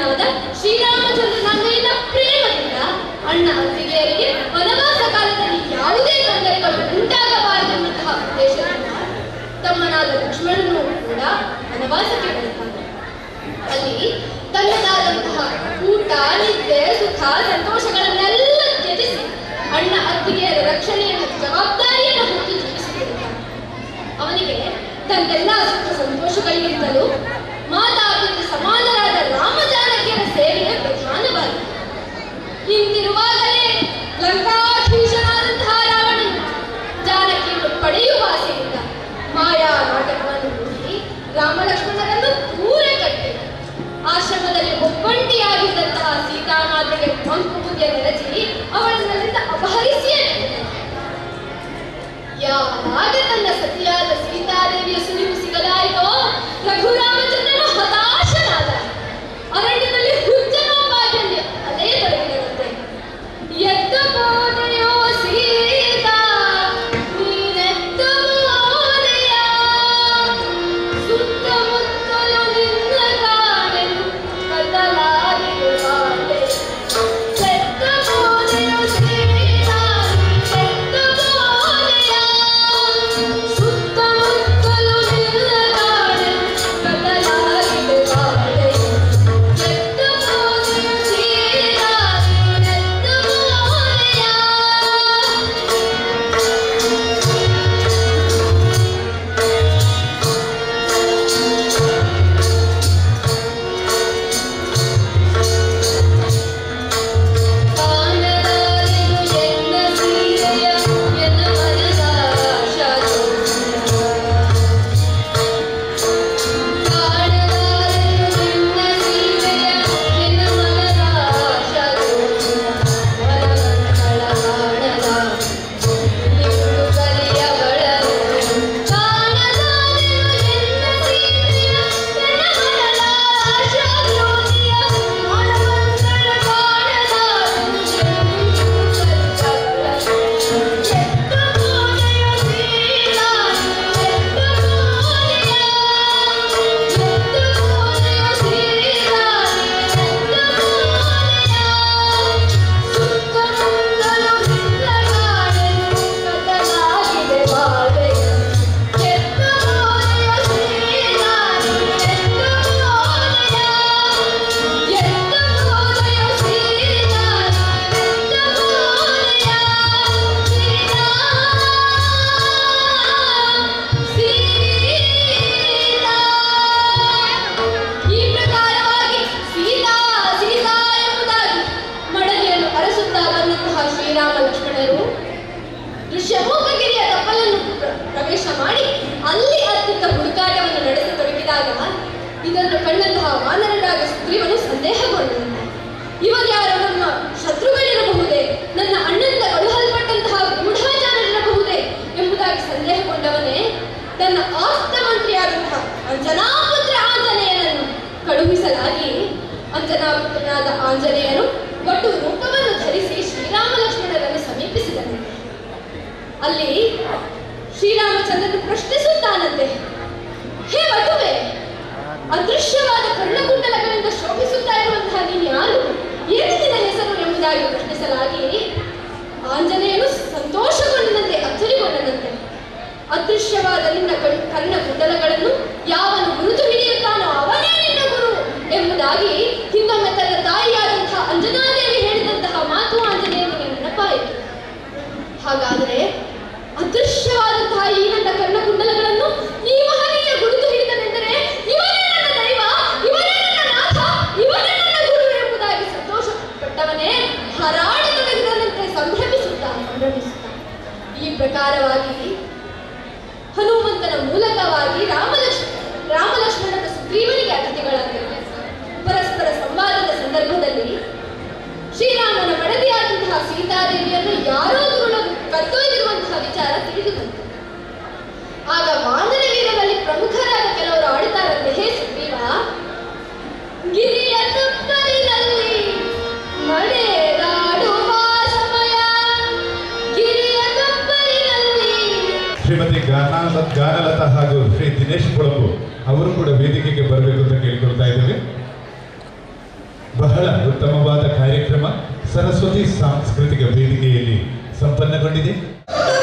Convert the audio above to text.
ಲಕ್ಷ್ಮಣನಾದ ಶ್ರೀರಾಮಚಂದ್ರನ ಮೇಲಿನ ಪ್ರೇಮದಿಂದ ಅಣ್ಣ ಅತ್ತಿಗೆಯರಿಗೆ ವನವಾಸ ಕಾಲದಲ್ಲಿ ಯಾವುದೇ ತೊಂದರೆಗಳು ಉಂಟಾಗಬಾರದೆಂಬಂತಹ ಉದ್ದೇಶದಿಂದ ತಮ್ಮನಾದ ಲಕ್ಷ್ಮಣನು ಕೂಡ ವನವಾಸಕ್ಕೆ ಬರುತ್ತಾನೆ. ಅಲ್ಲಿ ತನ್ನದಾದಂತಹ ಊಟ, ನಿದ್ದೆ, ಸುಖ, ಸಂತೋಷಗಳನ್ನೆಲ್ಲ ತ್ಯಜಿಸಿ ಅಣ್ಣ ಅತ್ತಿಗೆಯರ ರಕ್ಷಣೆಯ ಜವಾಬ್ದಾರಿಯನ್ನು ಹೊತ್ತು ಜೀವಿಸುತ್ತಿರುತ್ತಾನೆ. ಅವನಿಗೆ ತನ್ನೆಲ್ಲ ಸುಖ ಸಂತೋಷಗಳಿಗಿಂತಲೂ ಮಾತಾಪಿತ ಸಮಾನರಾದ ರಾಮ ಜಾನಕಿಯರ ಸೇವೆಯೇ ಪ್ರಧಾನವಾಗಿದೆ. ಹಿಂದಿರುವಾಗಲೇ ಲಂಕಾಧೀಶನಾದಂತಹ ರಾವಣನು ಜಾನಕಿಯನ್ನು ಪಡೆಯುವ ಆಸೆಯಿಂದ ಮಾಯಾ ನಾಟಕವನ್ನು ಹೂಡಿ ರಾಮ ಲಕ್ಷ್ಮಣರನ್ನು ದೂರ ಕಟ್ಟಿ ಆಶ್ರಮದಲ್ಲಿ ಒಬ್ಬಂಟಿಯಾಗಿದ್ದಂತಹ ಸೀತಾಮಾತೆಗೆ ಮಂಕುಬುದ್ಧಿಯ ನೆರಚಿ ಅವಳನ್ನೆಲ್ಲಿಂದ ಅಪಹರಿಸಿಯೇ ಯಾವಾಗ ತನ್ನ ಸತಿಯಾದ ಸೀತಾದೇವಿಯ ಸುಳಿವು ಸಿಗಲಾಯಿತೋ ರಘುರಾಮಚಂದ್ರನು ಹತಾಶನಾದ. ಅರಣ್ಯದಲ್ಲಿ ಹುಚ್ಚನೋಪಾದಲ್ಲಿ ಅದೇ ತೊಡಗಿದಂತೆ. ಎದ್ದ ಬೋಧೆಯೋ ಸೀತಾ ನೀನೆದ್ದ ಬೋಧೆಯ ಸುತ್ತಮುತ್ತಲು ನಿನ್ನ ಕಾಣೆನು ಕದಲಾಗಿದೆ ಬಾಳೆ. ಎದ್ದ ಬೋಧೆಯೋ ಸೀತಾ ನೀನೆದ್ದ ಬೋಧೆಯ ಸುತ್ತಮುತ್ತಲು ನಿನ್ನ ಕಾಣೆನು ಕದಲಾಗಿದೆ ಬಾಳೆ. ಎದ್ದ ಬೋಧೆಯೋ ಸೀತಾ ನೀನೆದ್ದ ಬೋಧೆಯ. ಕಾಣಲಾರೆನು ಎನ್ನ ಸೀತೆಯ ಎನ್ನ ಮನದ ಆಶಾ ಕಾಣಲಾರೆನು ಎನ್ನ ಸೀತೆಯ ಎನ್ನ ಮನದ ಆಶಾ ವರವಂತಳ ಕಾಣಲ ನಿಂದು ಕಲಿಯವಳನು. ಕಾಣಲಾರೆನು ಎನ್ನ ಸೀತೆಯ ಎನ್ನ ಮನದ ಆಶಾ ಜ್ಯೋತಿಯ ವರವಂತಳ ಕಾಣಲ ಎದ್ದ ಬೋಧೆಯೋ ಸೀತಾ ಎದ್ದ ಬೋಧೆಯ. ಎದ್ದ ಬೋಧೆಯೋ ಸೀತಾ ಎದ್ದ ಬೋಧೆಯ. ಸುತ್ತಮುತ್ತಲು ನಿನ್ನ ಕಾಣೆನು ಕದಲಾಗಿದೆ ಬಾಳೆ. ಎದ್ದ ಬೋಧೆಯೋ ಸೀತಾ ಎದ್ದ ಬೋಧೆಯ. ಎದ್ದ ಬೋಧೆಯೋ ಸೀತಾ ಎದ್ದ ಬೋಧೆಯ. ಈ ಪ್ರಕಾರವಾಗಿ ಸೀತಾ ಸೀತಾ ಎಂಬುದಾಗಿ ಮಡದಿಯನ್ನು ಅರಸುತ್ತಾ ಬಂದಂತಹ ಶ್ರೀರಾಮ ಲಕ್ಷ್ಮಣರು ಋಷ್ಯಮುಖಗಿರಿಯ ತಪ್ಪಲನ್ನು ಪ್ರವೇಶ ಮಾಡಿ ಅಲ್ಲಿ ಅತ್ಯಂತ ಹುಡುಕಾಟವನ್ನು ನಡೆಸತೊಡಗಿದಾಗ ಇದನ್ನು ಕಂಡಂತಹ ವಾನರರಾಗ ಸುಗ್ರೀವನು ಸಂದೇಹಗೊಂಡನು. ಇವರ್ಯಾರು ನಮ್ಮ ಶತ್ರುಗಳಿರಬಹುದೇ, ನನ್ನ ಅಣ್ಣನಿಂದ ಕಳುಹಲ್ಪಟ್ಟಂತಹ ಗೂಢಚಾರರಿರಬಹುದೇ ಎಂಬುದಾಗಿ ಸಂದೇಹಗೊಂಡವನೇ ತನ್ನ ಆಪ್ತ ಮಂತ್ರಿಯಾದಂತಹ ಅಂಜನಾಪುತ್ರ ಆಂಜನೇಯನನ್ನು ಕಳುಹಿಸಲಾಗಿ ಅಂಜನಾಪುತ್ರನಾದ ಆಂಜನೇಯನು ಒಟ್ಟು ರೂಪವನ್ನು ಧರಿಸಿ ಶ್ರೀರಾಮ ಲಕ್ಷ್ಮಣರನ್ನು ಸಮೀಪಿಸಿದನು. ಅಲ್ಲಿ ಶ್ರೀರಾಮಚಂದ್ರನು ಪ್ರಶ್ನಿಸುತ್ತಾನಂತೆ, ಹೇ ವಟುವೆ, ಅದೃಶ್ಯವಾದ ಕರ್ಣಕುಂಡಲಗಳಿಂದ ಶೋಭಿಸುತ್ತಾ ಇರುವಂತಹ ನೀನು ಯಾರು, ಏನು ನಿನ್ನ ಹೆಸರು ಎಂಬುದಾಗಿ ಪ್ರಶ್ನಿಸಲಾಗಿ ಆಂಜನೇಯನು ಸಂತೋಷಗೊಂಡನಂತೆ, ಅಚ್ಚರಿಗೊಂಡನಂತೆ. ಅದೃಶ್ಯವಾದ ನಿನ್ನ ಕರ್ಣಕುಂಡಲಗಳನ್ನು ಯಾವನು ಗುರುತು ಹಿಡಿಯುತ್ತಾನೋ ಅವನೇ ನಿನ್ನ ಗುರು ಎಂಬುದಾಗಿ ಹಿಂದೊಮ್ಮೆ ತನ್ನ ತಾಯಿಯಾದಂತಹ ಅಂಜನಾದೇವಿ ಹೇಳಿದಂತಹ ಮಾತು ಆಂಜನೇಯನಿಗೆ ನೆನಪಾಯಿತು. ಹಾಗಾದರೆ ಅದೃಶ್ಯವಾದಂತಹ ಈ ನನ್ನ ಕರ್ಣಕುಂಡಲಗಳನ್ನು ಈ ಮಹನೀಯ ಗುರುತು ಹಿಡಿದನೆಂದರೆ ಇವನೇ ನನ್ನ ದೈವ, ಇವನೇ ನನ್ನ ನಾಥ, ಇವನೇ ನನ್ನ ಗುರು ಎಂಬುದಾಗಿ ಸಂತೋಷಪಟ್ಟವನೇ ಹರಾಡಿದನೆಂದರಂತೆ ಸಂಭ್ರಮಿಸುತ್ತಾ. ಈ ಪ್ರಕಾರವಾಗಿ ಹನುಮಂತನ ಮೂಲಕವಾಗಿ ರಾಮಲಕ್ಷ್ಮಣನ ಸುಗ್ರೀವನಿಗೆ ಅತಿಥಿಗಳಾದರು. ಪರಸ್ಪರ ಸಂವಾದದ ಸಂದರ್ಭದಲ್ಲಿ ಶ್ರೀರಾಮನ ಮಡದಿಯಾದಂತಹ ಸೀತಾದೇವಿಯನ್ನು ಯಾರೋ ಕತ್ತೊಯ್ದಿರುವಂತಹ ವಿಚಾರ ತಿಳಿದು ಬಂತು. ಆಗ ವಾನರ ವೀರರಲ್ಲಿ ಪ್ರಮುಖರಾದ ಕೆಲವರು ಆಡುತ್ತಾರಂತೆ, ಹೇ ಸುಗ್ರೀವ, ಗಿರಿಯ ತಪ್ಪಲಿನಲ್ಲಿ ನಡೆದಾಡುವ ಸಮಯ, ಗಿರಿಯ ತಪ್ಪಲಿನಲ್ಲಿ. ಶ್ರೀಮತಿ ಗಾನಲತಾ ಹಾಗೂ ಶ್ರೀ ದಿನೇಶ್ ಕೊಳಂಬು ಅವರು ಕೂಡ ವೇದಿಕೆಗೆ ಬರಬೇಕು ಅಂತ ಕೇಳ್ಕೊಳ್ತಾ ಇದ್ದೇವೆ. ಬಹಳ ಉತ್ತಮವಾದ ಕಾರ್ಯಕ್ರಮ ಸರಸ್ವತಿ ಸಾಂಸ್ಕೃತಿಕ ವೇದಿಕೆಯಲ್ಲಿ ಸಂಪನ್ನಗೊಂಡಿದೆ.